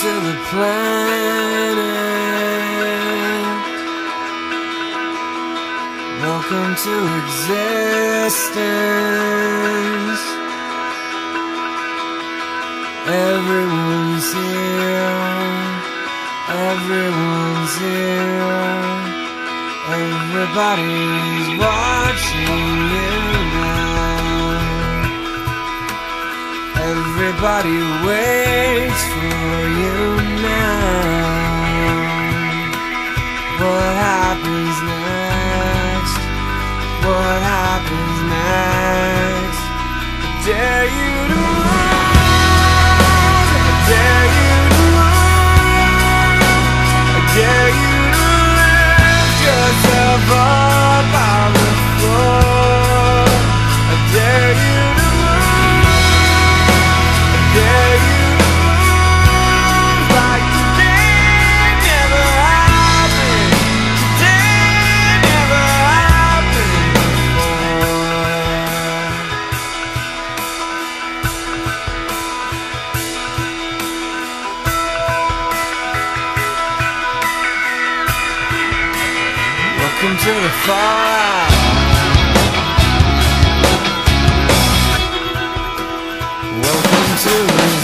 to the planet. Welcome to existence. Everyone's here. Everyone's here. Everybody's watching you now. Everybody waits for you now. What happens next? What happens next? I dare you to lose. I dare you to lose. I dare you to lift yourself up on the floor. I dare you to lose. I dare you to lose like today never happened. Today never happened before. Welcome to the fallout. Welcome to the